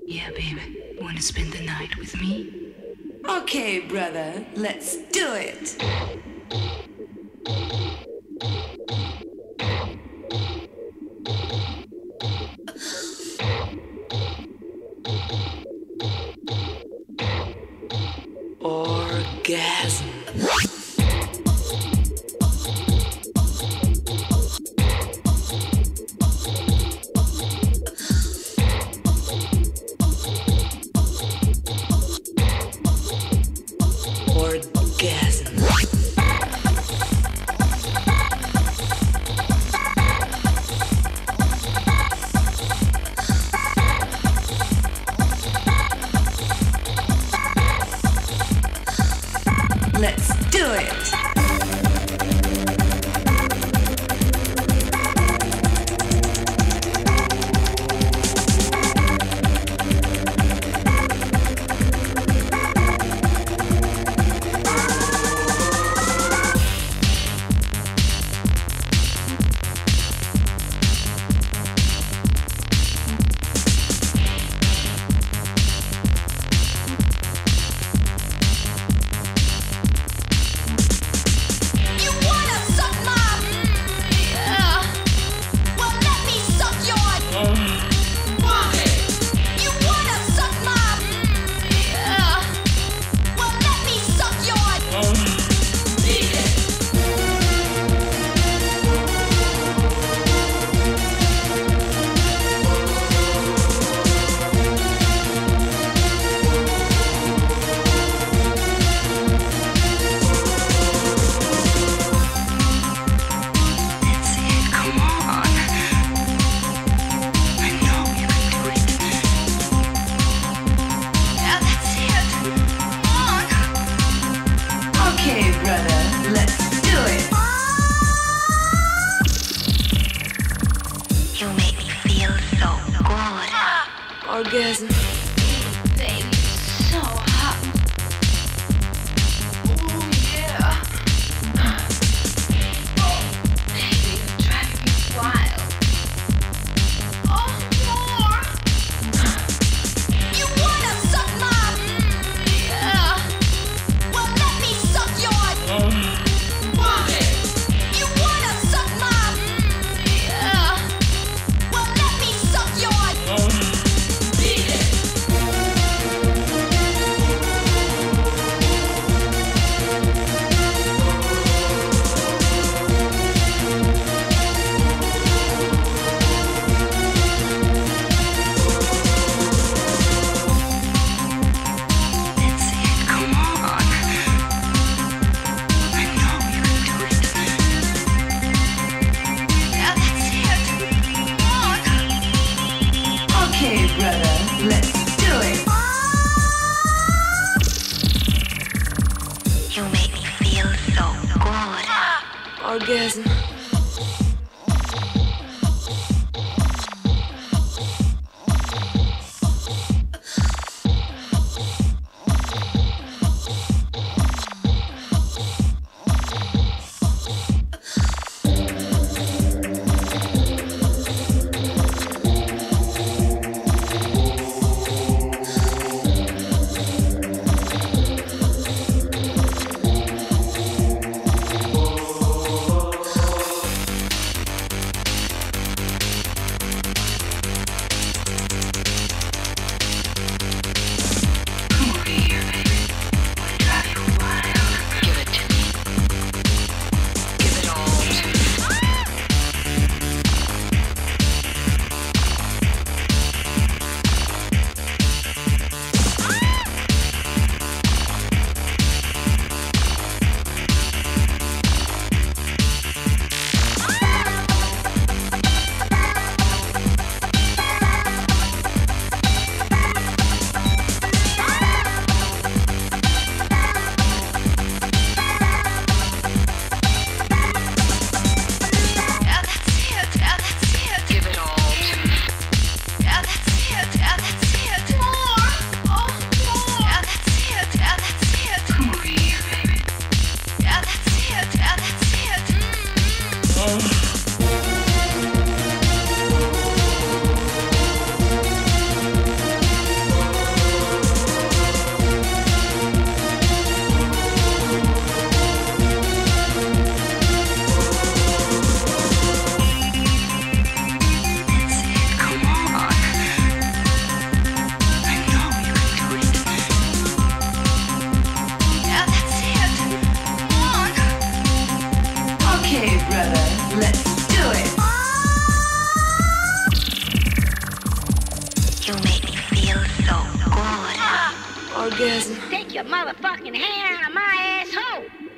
Yeah, baby. Wanna spend the night with me? Okay, brother, let's do it. Orgasm. Let's do it. Orgasm. Baby, so hot. Oh, yeah. Oh, baby, you're driving me wild. Oh, more. You wanna suck my? Yeah. Well, let me suck yours. You wanna suck my? Yeah. Well, let me suck yours. Okay, brother, let's do it. You make me feel so good. Orgasm. You make me feel so good. Orgasm. Take your motherfucking hand out of my asshole.